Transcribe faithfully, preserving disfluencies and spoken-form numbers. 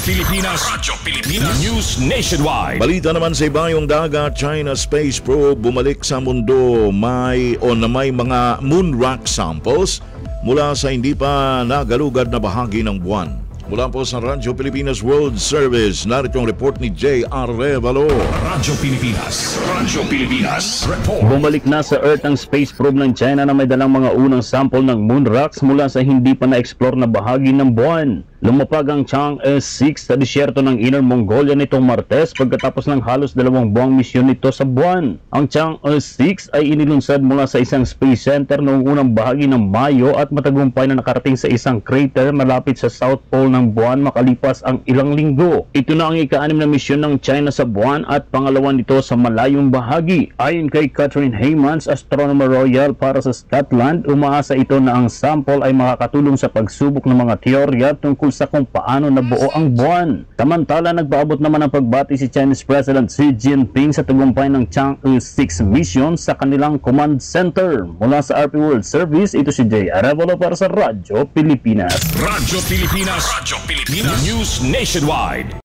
Pilipinas. Radyo Pilipinas. News Nationwide. Balita naman sa ibayong dagat, China Space Probe bumalik sa mundo may o na may mga moon rock samples mula sa hindi pa nagalugad na bahagi ng buwan. Mula po sa Radyo Pilipinas World Service, narito ang report ni J R Revalo. Radyo Pilipinas. Radyo Pilipinas. Report. Bumalik na sa Earth ang space probe ng China na may dalang mga unang sample ng moon rocks mula sa hindi pa na-explore na bahagi ng buwan. Lumapag ang Chang'e six sa disyerto ng Inner Mongolia nitong Martes pagkatapos ng halos dalawang buwang misyon nito sa buwan. Ang Chang'e six ay inilunsad mula sa isang space center noong unang bahagi ng Mayo at matagumpay na nakarating sa isang crater malapit sa South Pole ng buwan makalipas ang ilang linggo. Ito na ang ika-anim na misyon ng China sa buwan at pangalawa nito sa malayong bahagi. Ayon kay Catherine Heymans, Astronomer Royal para sa Scotland, umaasa ito na ang sample ay makakatulong sa pagsubok ng mga teorya tungkol sa kung paano nabuo ang buwan. Samantala, nagpaabot naman ang pagbati si Chinese President Xi Jinping sa tagumpay ng Chang'e six mission sa kanilang command center. Mula sa R P World Service, ito si J. Arevalo para sa Radyo Pilipinas. Radyo Pilipinas. Radyo Pilipinas. News Nationwide.